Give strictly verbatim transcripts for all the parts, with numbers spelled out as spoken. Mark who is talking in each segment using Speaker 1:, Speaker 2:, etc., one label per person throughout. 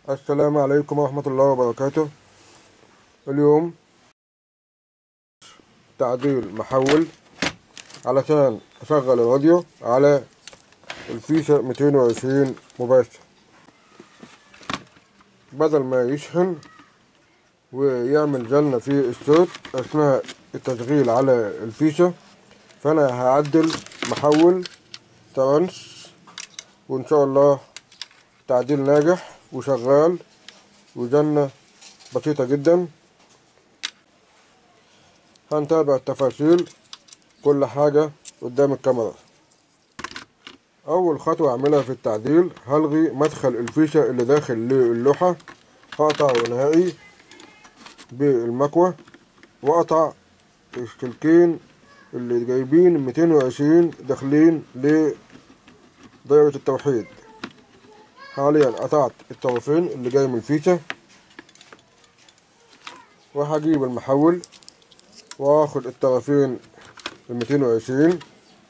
Speaker 1: السلام عليكم ورحمة الله وبركاته. اليوم تعديل محول علشان أشغل الراديو على الفيشة ميتين وعشرين مباشر، بدل ما يشحن ويعمل جلة في الصوت أثناء التشغيل على الفيشة. فأنا هعدل محول ترانس، وإن شاء الله تعديل ناجح وشغال وجنة بسيطة جدا. هنتابع التفاصيل كل حاجة قدام الكاميرا. أول خطوة أعملها في التعديل هلغي مدخل الفيشة اللي داخل للوحة، هقطعه نهائي بالمكوة، وأقطع السلكين اللي جايبين ميتين وعشرين داخلين لدائرة التوحيد. حاليا قطعت الطرفين اللي جاي من الفيشة، وهجيب المحول واخد الطرفين الميتين وعشرين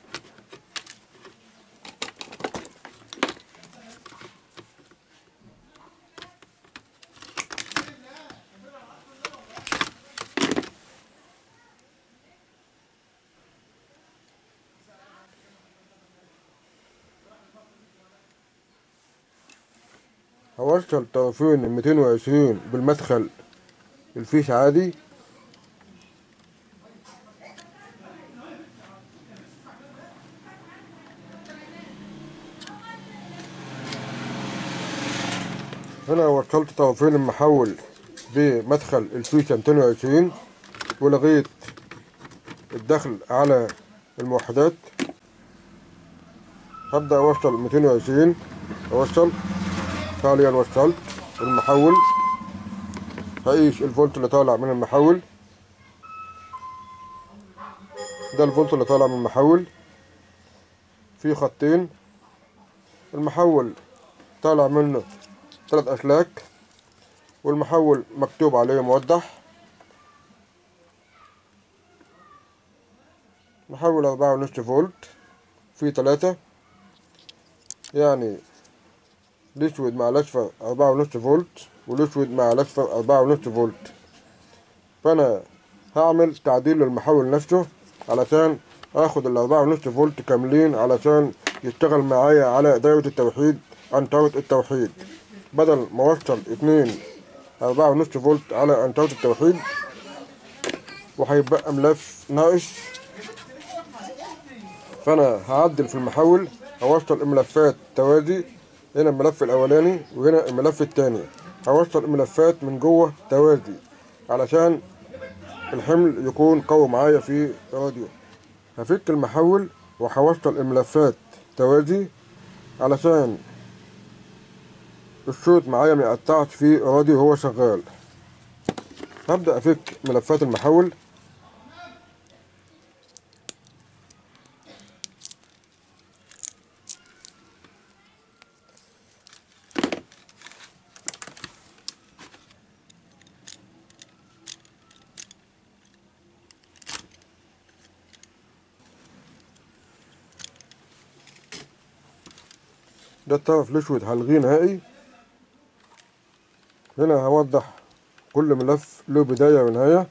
Speaker 1: هوصل طرفين الميتين وعشرين بالمدخل الفيش عادي، هنا وصلت طرفين المحول بمدخل الفيشة ميتين وعشرين ولغيت الدخل على الموحدات. هبدأ أوصل ميتين وعشرين، أوصل. حاليا وصلت المحول، هقيس الفولت اللي طالع من المحول. ده الفولت اللي طالع من المحول، في خطين. المحول طالع منه ثلاث أسلاك، والمحول مكتوب عليه موضح. محول أربعة ونص فولت في تلاتة، يعني الأسود مع الأصفر أربعة ونص فولت، والأسود مع الأصفر أربعة ونص فولت. فأنا هعمل تعديل للمحول نفسه علشان آخد الأربعة ونص فولت كاملين، علشان يشتغل معايا على دايرة التوحيد أنطرة التوحيد، بدل ما أوصل اتنين أربعة ونص فولت على أنطرة التوحيد وهيبقى ملف ناقص. فأنا هعدل في المحول، هوصل الملفات توازي، هنا الملف الأولاني وهنا الملف التاني. هوصل الملفات من جوه توازي علشان الحمل يكون قوي معايا في الراديو. هفك المحول وهوصل الملفات توازي علشان الصوت معايا ميقطعش في الراديو وهو شغال. هبدأ أفك ملفات المحول. ده الطرف الأسود هلغيه نهائي. هنا هوضح كل ملف له بداية ونهاية.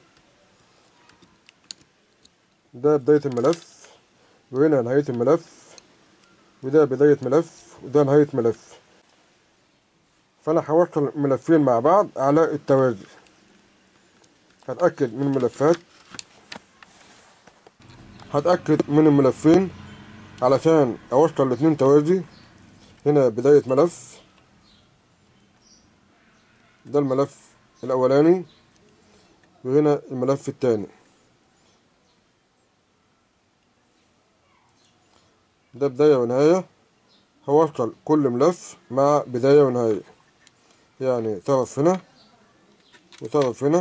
Speaker 1: ده بداية الملف، وهنا نهاية الملف، وده بداية ملف، وده نهاية ملف. فأنا هوصل الملفين مع بعض على التوازي. هتأكد من الملفات، هتأكد من الملفين علشان أوصل الاتنين توازي. هنا بداية ملف، ده الملف الأولاني، وهنا الملف التاني. ده بداية ونهاية. هوصل كل ملف مع بداية ونهاية، يعني طرف هنا وطرف هنا.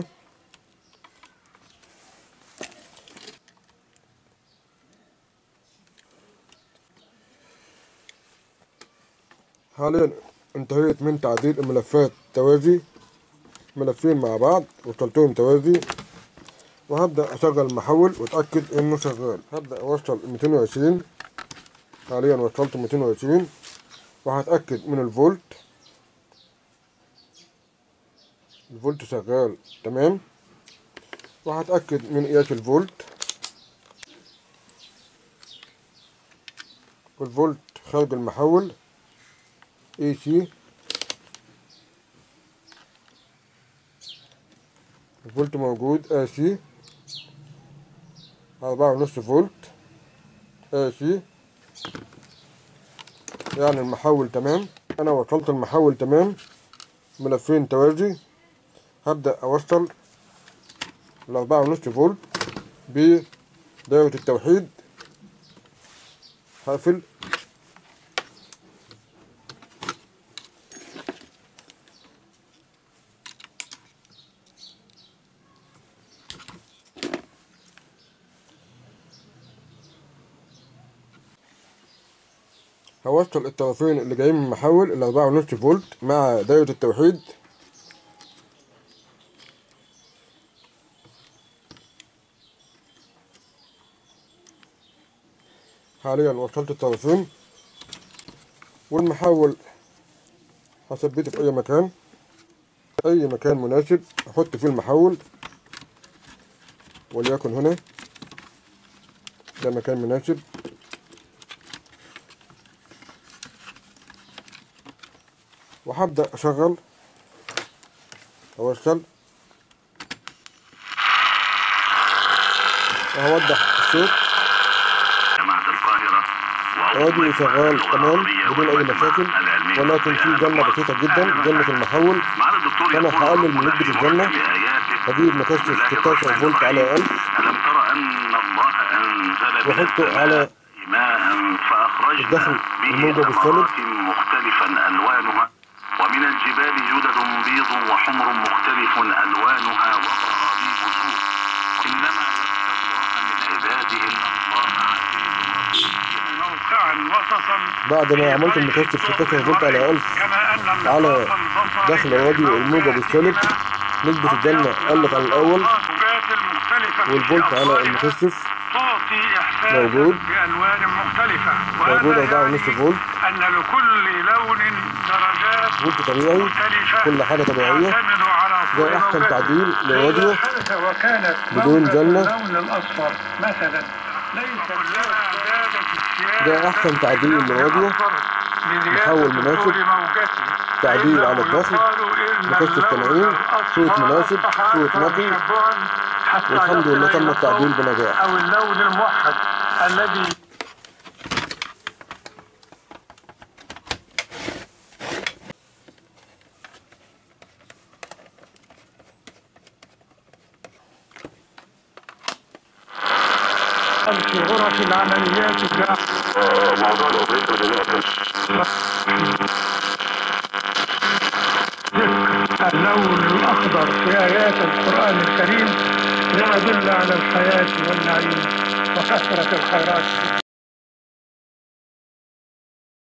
Speaker 1: حاليا انتهيت من تعديل الملفات توازي، ملفين مع بعض وصلتهم توازي. وهبدأ أشغل المحول وأتأكد إنه شغال. هبدأ أوصل ميتين وعشرين، حاليا وصلت ميتين وعشرين، وهتأكد من الفولت. الفولت شغال تمام، وهتأكد من قياس الفولت. والفولت خارج المحول اي سي، الفولت موجود اي سي أربعة ونص فولت اي سي، يعني المحول تمام. انا وصلت المحول تمام، ملفين توازي. هبدأ اوصل الأربعة ونص فولت بدايرة التوحيد. هقفل هوصل الطرفين اللي جايين من المحول الأربعة ونص فولت مع دايرة التوحيد. حاليا وصلت الطرفين، والمحول هثبته في أي مكان، أي مكان مناسب أحط فيه المحول، وليكن هنا ده مكان مناسب. وهبدأ أشغل أوصل وهوضح الصوت. راديو شغال تمام بدون أي مشاكل، ولكن في جنة بسيطة جدا، جنة المحول. فأنا هقلل من نسبة الجنة، هجيب مكثف ستاشر فولت على ألف وأحطه على الدخل الموجب السالب.
Speaker 2: ومن الجبال جدد بيض وحمر مختلف ألوانها وغرابيب سود، إنما يخشى الله من عباده الله عزيز موقعا وسطا.
Speaker 1: بعد ما عملت المكثف ستاشر فولت على ألف على دخل الراديو الموجب السالب، نسبة الجنة قلت عن الأول، والفولت على المكثف موجود موجود أربعة ونص فولت.
Speaker 2: أن لكل لون درجات
Speaker 1: فولت طبيعي، كل حاجة طبيعية. ده أحسن تعديل للراديو بدون جنة. ده أحسن تعديل للراديو، محول مناسب، تعديل على الدخل، مكثف تنعيم، صوت مناسب، صوت نقي، والحمد لله تم التعديل بنجاح.
Speaker 2: أو اللون الموحد الذي في غرف العمليات موضوع الأوبريتور اللون الأخضر في آيات القرآن الكريم يدل على الحياة والنعيم وكثرة الخيرات.